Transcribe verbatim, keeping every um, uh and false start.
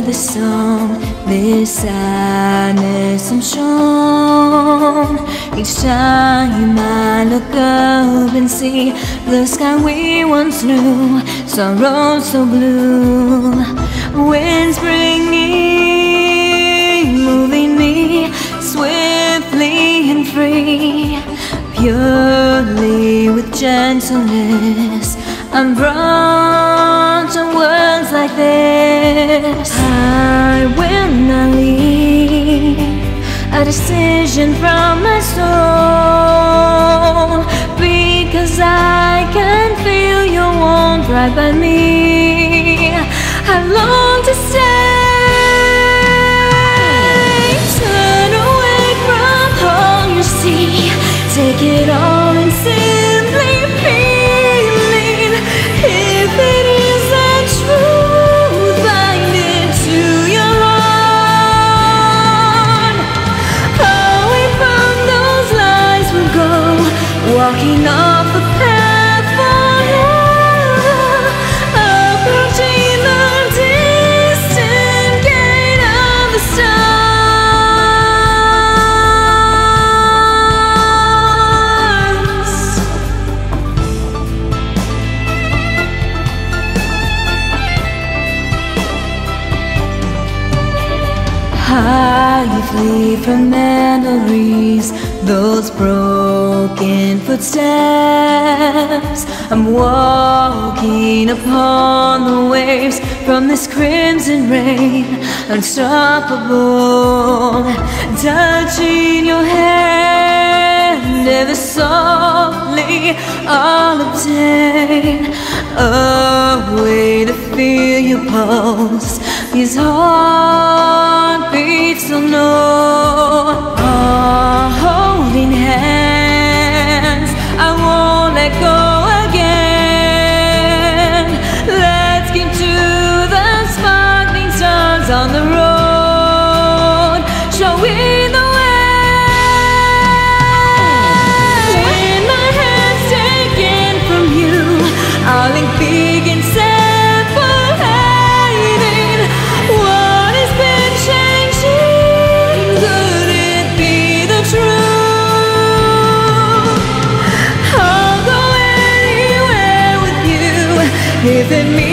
this song, this sadness I'm shown. Each time I look up and see the sky we once knew, sorrow so blue. Winds bringing, moving me swiftly and free, purely with gentleness. I'm brought to words like this. I will not leave a decision from my soul, because I can feel your warmth right by me. I long to stay. Turn away from all you see, take it all and simply feeling. If it is the truth, bind it to your heart. Away from those lies we'll go, walking off the path forever, approaching the distant gate of the stars. I flee from memories, those broken footsteps. I'm walking upon the waves from this crimson rain, unstoppable. Touching your hand ever softly, I'll obtain a way to feel your pulse. These heartbeats will know. Our holding hands, I won't let go again. Let's get to the sparkling stars on the road, showing the way. When my hands taken from you, I'll link big and separating. What has been changing? Could it be the truth? I'll go anywhere with you if it means